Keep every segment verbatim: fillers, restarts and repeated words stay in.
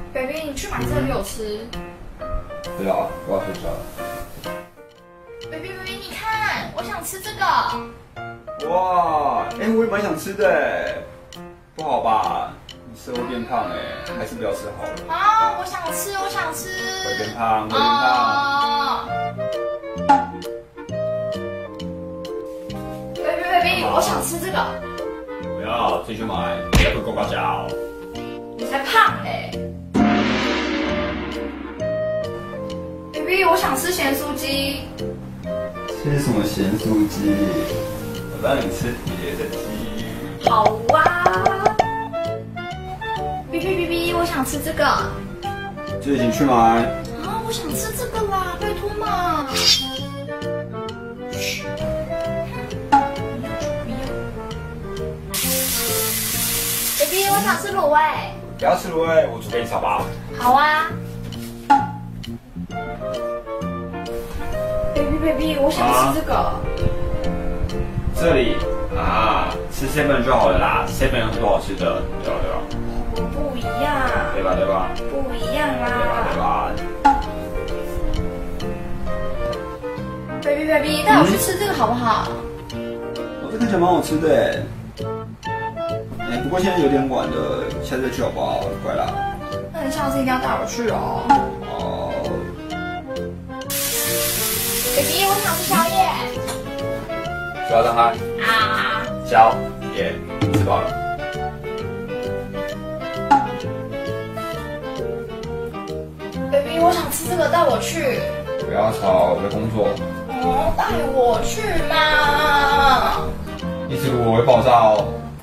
，baby， 你去买这个给我吃。 不要，我要睡觉了。 baby baby， 你看，我想吃这个。 哇，哎、欸，我也蛮想吃的，不好吧？你吃会变胖哎，还是不要吃好了。 啊，我想吃，我想吃。 会变胖，会变胖。 啊 baby baby， 我想吃这个。 不要，自己去买，再回呱呱家哦。 你才胖嘞、欸。baby， 我想吃咸酥鸡。 吃什么咸酥鸡？我让你吃别的鸡。 好啊。B B B B， 我想吃这个。 自己去买。 啊，我想吃这个啦，拜托嘛。嘘。baby， 我想吃卤味。 不要吃卤味，我煮给你炒吧。 好啊。 baby baby， 我想吃这个。啊、 这里啊，吃 seven 就好了啦 ，seven 有很多好吃的，对吧对吧？ 不一样。 对吧对吧？ 不一样啦。 对吧对吧 ？baby baby， 带我去吃这个好不好？ 我、哦、这看起来蛮好吃的哎，不过现在有点晚了，下次再去好不好？乖啦。 那你下次一定要带我去哦。 哦。 baby， 我想吃宵夜。 需要让他啊。 宵夜吃饱了。 baby， 我想吃这个，带我去。 不要吵，我在工作。 哦，带我去嘛。 一直我会爆炸哦。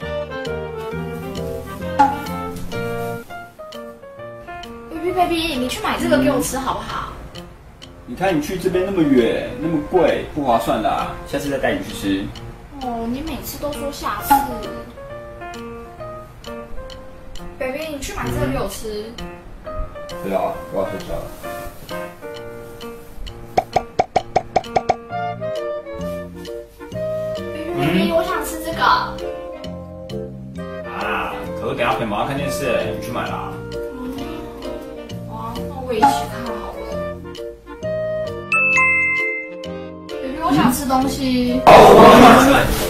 baby baby， 你去买这个给我吃好不好？ 你看你去这边那么远，那么贵，不划算啦。下次再带你去吃。 哦，你每次都说下次。baby， 你去买这个给我吃。 不要，我要睡觉了。 baby baby， 我想吃这个。 啊，可是等下陪妈妈看电视，你去买啦。 哦，那我也一起看好了。 baby， 我想吃东西。 好，我去买。